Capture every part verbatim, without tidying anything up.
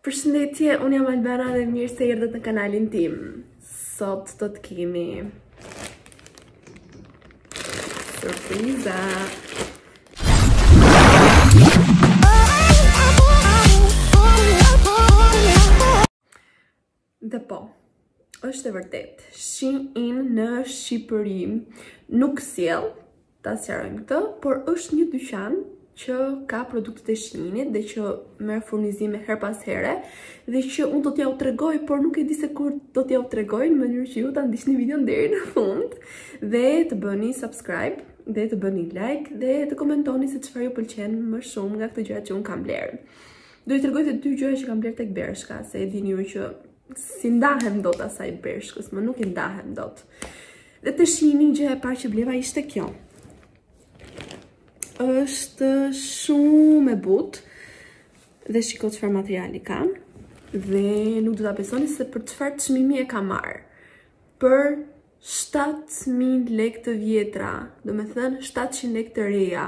Përshëndetje, unë jam Albana dhe mirë se erdhët në kanalin tim. Sot do të kemi surpriza. Dhe po, është e vërtet, Shein në Shqipëri nuk sjell, ta sqarojmë këtë, por është një dyqan që ka produktet e Sheinit dhe që merr furnizime her pas here dhe që unë do t'ja u tregoj, por nuk e di se kur do t'ja u tregoj në mënyrë që ju ta ndiqni videon deri në fund dhe të bëni subscribe dhe të bëni like dhe të komentoni se çfarë ju pëlqen më shumë nga këto gjëra që unë kam bler. Do i tregoj të dy gjëra që kam bler tek Bershka, se e dini ju që si ndahem dot asaj Bershkës, më nuk i ndahem dot. Dhe të Sheini gjëja e parë që bleva ishte kjo. Është shumë e butë dhe shiko çfarë materiali ka dhe nuk do ta besoni se për çfarë çmimi e ka marr. Për shtatë mijë lekë të vjetra, do me thënë shtatëqind lekë të reja.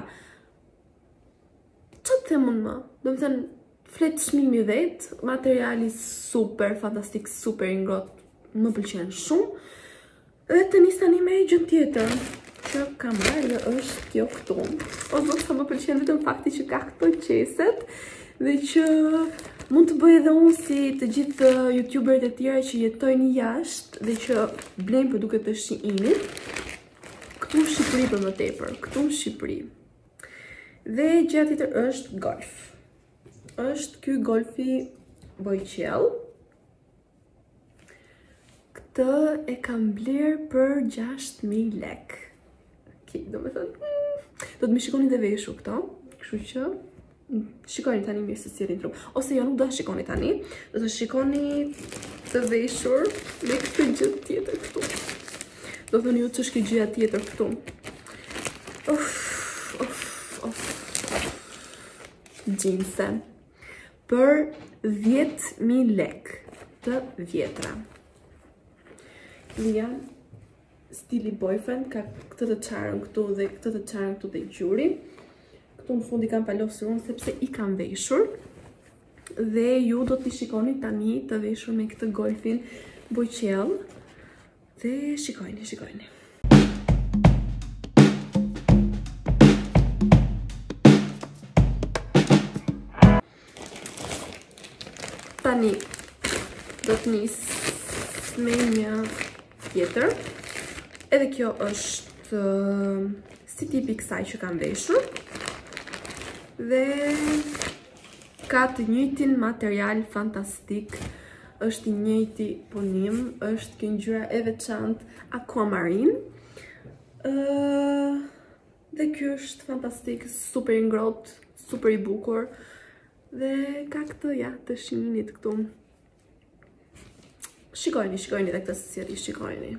Ço të them unë më? Do me thënë flet çmimi vet, materiali super fantastik, super i ngrohtë, më pëlqen shumë. Dhe të nis tani me gjë tjetër që ka marrë dhe është kjo këtu. O zot, sa më pëlqen vetëm fakti që ka këto qeset dhe që mund të bëj edhe unë si të gjithë youtuberet e tjera që jetojnë jashtë dhe që blejnë produktet të Sheinit këtu në Shqipëri për më tepër, këtu në Shqipëri. Dhe gjëja tjetër është golf. Është ky golfi Boyqell. Këtë e kam bler për gjashtë mijë lekë. Do me thënë, do të më shikoni dhe veshu këto, kështu që shikoni tani mirë se si rrin trup. Ose jo, nuk do të shikoni tani, do të shikoni të veshur me këtë gjë tjetër këtu. Do thoni ju ç'është kjo gjëja tjetër këtu. Uf, uf, uf. Gjinse për dhjetë mijë lekë të vjetra. Janë stili boyfriend, ka këtë të çarën këtu dhe këtë të çarën këtu dhe gjuri. Këtu në fund i kam palosur unë sepse i kam veshur. Dhe ju do t'i shikoni tani të veshur me këtë golfin Boyqell. Dhe shikojni, shikojni. Tani do të nis me një tjetër. Edhe kjo është uh, si tipi kësaj që kam veshur. Dhe ka të njëjtin material fantastik. Është i njëjti punim, është kjo ngjyra e veçantë aquamarine. Uh, dhe kjo është fantastik, super i ngrohtë, super i bukur. Dhe ka këtë ja të Sheinit këtu. Shikojni, shikojni dhe këtë se si rri, shikojni.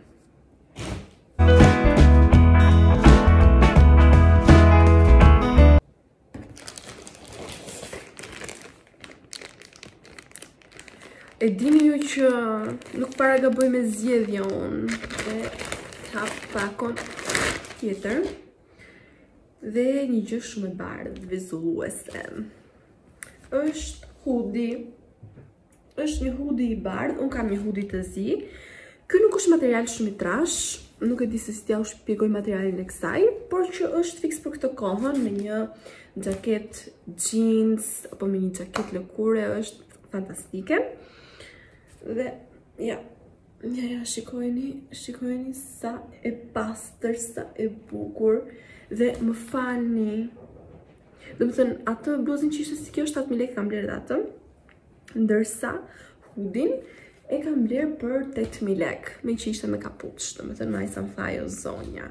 E dini ju që nuk para gaboj me zgjedhje unë dhe hap pakon tjetër dhe një gjë shumë e bardhë vizulluese. Është hoodie. Është një hoodie i bardhë, unë kam një hoodie të zi. Ky nuk është material shumë i trash, nuk e di se si t'ja u shpjegoj materialin e kësaj, por që është fiks për këtë kohën me një xhaket jeans apo me një xhaket lëkure, është fantastike. Dhe ja, ja, ja, shikojni, shikojni sa e pastër, sa e bukur dhe më falni. Do të thënë, atë bluzin që ishte si kjo shtatë mijë lekë kam bler dhe atë, ndërsa hudin e kam bler për tetë mijë lekë, me që ishte me kapuç, do të thënë majsa më thajo zonja.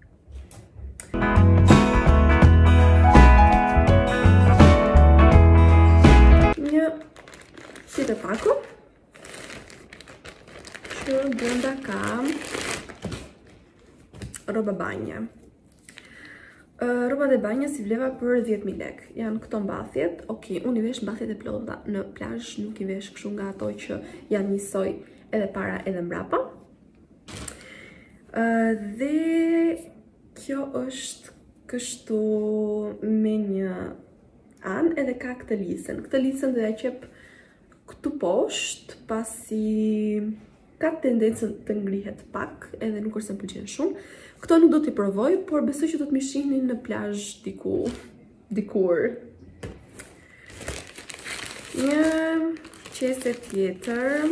Një tjetër pako. Që brenda ka roba banje. Uh, roba dhe banje si vleva për dhjetë mijë lekë. Janë këto mbathjet. Ok, unë i vesh mbathjet e plota në plazh, nuk i vesh kështu nga ato që janë njësoj edhe para edhe mbrapa. Uh, dhe kjo është kështu me një anë edhe ka këtë lisën. Këtë lisën dhe ja qep këtu poshtë, pasi ka tendencën të ngrihet pak, edhe nuk është se më pëlqen shumë. Këto nuk do t'i provoj, por besoj që do t'mi shihni në plazh diku, dikur. Një qese tjetër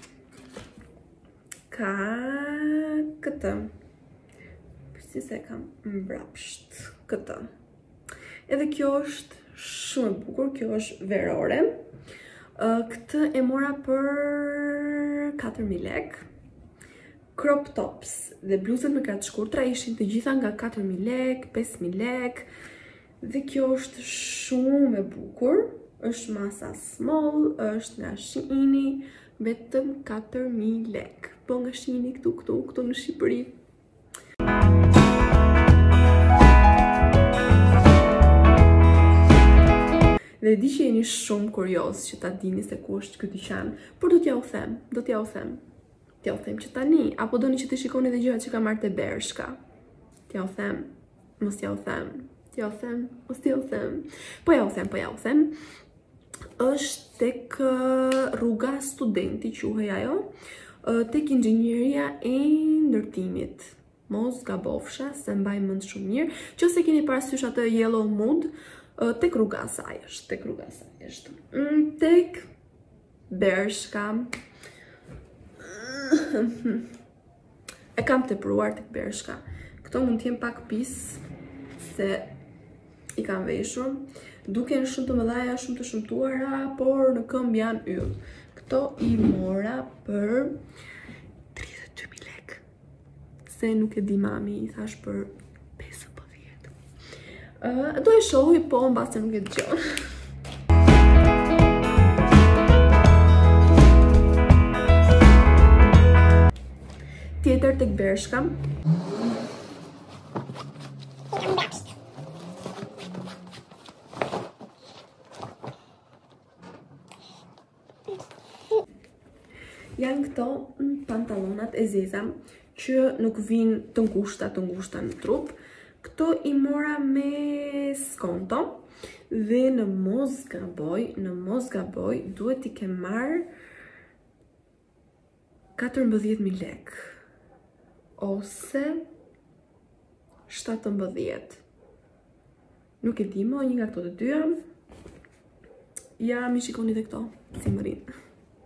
ka këtë. Si se kam mbrapsht këtë. Edhe kjo është shumë e bukur, kjo është verore. Këtë e mora për katër mijë lek. Crop tops dhe bluzët me kratë shkurtra ishin të gjitha nga katër mijë lek, pesë mijë lek. Dhe kjo është shumë e bukur. Është masa small, është nga Shein, vetëm katër mijë lek. Po nga Shein këtu, këtu, këtu në Shqipëri. Dhe di që jeni shumë kurios që ta dini se ku është ky dyqan, por do t'ja u them, do t'ja u them. T'ja u them që tani, apo doni që të shikoni edhe gjërat që kam marrë te Bershka. T'ja u them, mos t'ja u them. T'ja u them, mos t'ja u them. Po ja u them, po ja u them. Është tek rruga Studenti quhej ajo, tek inxhinieria e ndërtimit. Mos gabofsha, se mbaj mend shumë mirë. Nëse keni parasysh atë Yellow Mood, tek rruga asaj është, tek rruga asaj është. Tek Bershka. E kam tepruar tek Bershka. Këto mund t'jem pak pis, se i kam veshur. Duken shumë të mëdhaja, shumë të shëmtuara, por në këmbë janë yll. Këto i mora për tridhjetë e dy mijë lek. Se nuk e di mami, i thash për pesëmbëdhjetë. Uh, do e shohi, po mbas se nuk e dëgjon. Tjetër tek Bershka. Janë këto pantalonat e zeza që nuk vinë të ngushta të ngushta në trup. Këto i mora me skonto dhe në mos gaboj, në mos gaboj duhet i ke marrë katërmbëdhjetë mijë lek ose shtatëmbëdhjetë. Nuk e di më, një nga këto të dyja. Ja, mi shikoni dhe këto, si më rinë.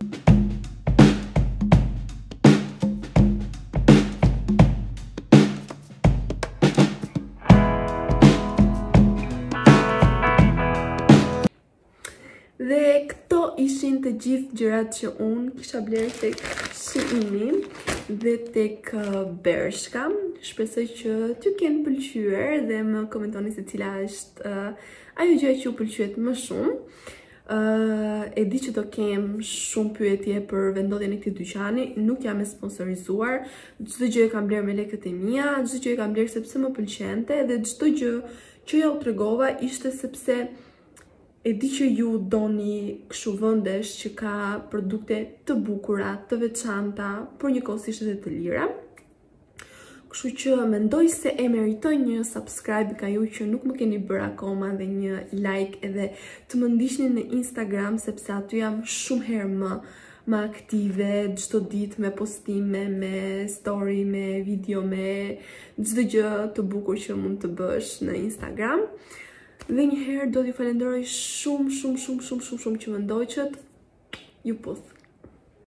Dhe këto ishin të gjithë gjërat që unë kisha blerë tek Shein dhe tek Bershka. Shpresoj që t'ju kenë pëlqyer dhe më komentoni se cila është uh, ajo gjë që ju pëlqyet më shumë. Uh, e di që do kem shumë pyetje për vendodhjen e këtij dyqani, nuk jam e sponsorizuar. Çdo gjë e kam blerë me lekët e mia, çdo gjë e kam blerë sepse më pëlqente dhe çdo gjë që ja u tregova ishte sepse e di që ju doni kështu vendesh që ka produkte të bukura, të veçanta, por njëkohësisht edhe të lira. Kështu që mendoj se e meritoj një subscribe ka ju që nuk më keni bërë akoma dhe një like edhe të më ndiqni në Instagram sepse aty jam shumë herë më më aktive, çdo ditë me postime, me story, me video, me çdo gjë të bukur që mund të bësh në Instagram. Dhe një herë do t'ju falenderoj shumë, shumë, shumë, shumë, shumë, shumë që më ndoqët. Ju puth.